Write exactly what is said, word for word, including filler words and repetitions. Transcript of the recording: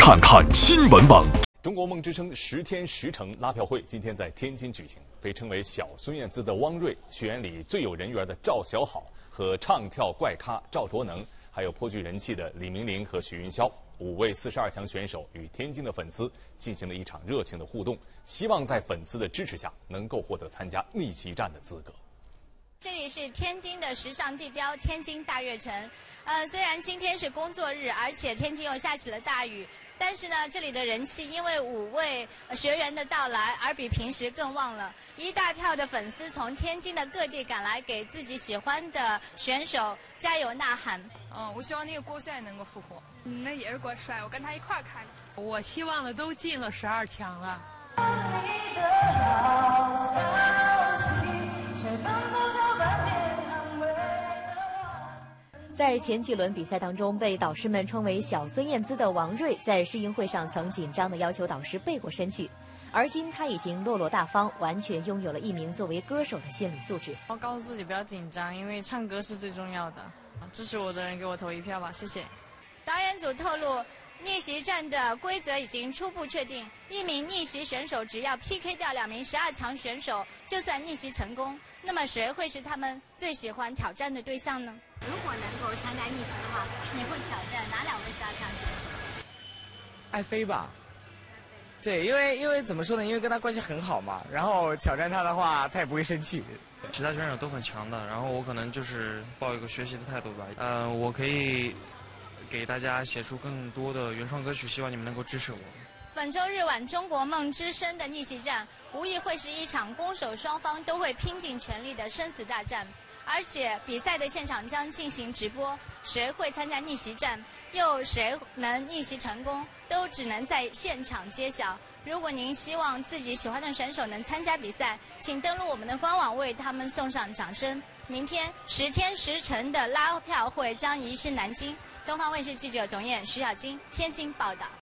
看看新闻网。 中国梦之声十天十城拉票会今天在天津举行，被称为小孙燕姿的汪瑞、学员里最有人缘的赵小好和唱跳怪咖赵卓能，还有颇具人气的李明玲和许云霄，五位四十二强选手与天津的粉丝进行了一场热情的互动，希望在粉丝的支持下能够获得参加逆袭战的资格。 这里是天津的时尚地标天津大悦城，呃，虽然今天是工作日，而且天津又下起了大雨，但是呢，这里的人气因为五位学员的到来而比平时更旺了。一大票的粉丝从天津的各地赶来，给自己喜欢的选手加油呐喊。 嗯，我希望那个郭帅能够复活。 嗯，那也是郭帅，我跟他一块儿看的。 我希望的都进了十二强了。 在前几轮比赛当中，被导师们称为小孙燕姿的王瑞，在试映会上曾紧张地要求导师背过身去，而今他已经落落大方，完全拥有了一名作为歌手的心理素质。 我告诉自己不要紧张，因为唱歌是最重要的。支持我的人给我投一票吧，谢谢。 导演组透露，逆袭战的规则已经初步确定，一名逆袭选手只要 P K 掉两名十二强选手，就算逆袭成功。那么谁会是他们最喜欢挑战的对象呢？如果能够参加逆袭的话，你会挑战哪两位十二强选手？ 爱妃吧。对，因为因为怎么说呢？因为跟他关系很好嘛，然后挑战他的话，他也不会生气。 其他选手都很强的，然后我可能就是抱一个学习的态度吧。呃，我可以给大家写出更多的原创歌曲，希望你们能够支持我。 本周日晚中国梦之声的逆袭战，无疑会是一场攻守双方都会拼尽全力的生死大战。而且比赛的现场将进行直播，谁会参加逆袭战，又谁能逆袭成功，都只能在现场揭晓。如果您希望自己喜欢的选手能参加比赛，请登录我们的官网为他们送上掌声。明天十天十城的拉票会将移师南京。东方卫视记者董燕、徐小金天津报道。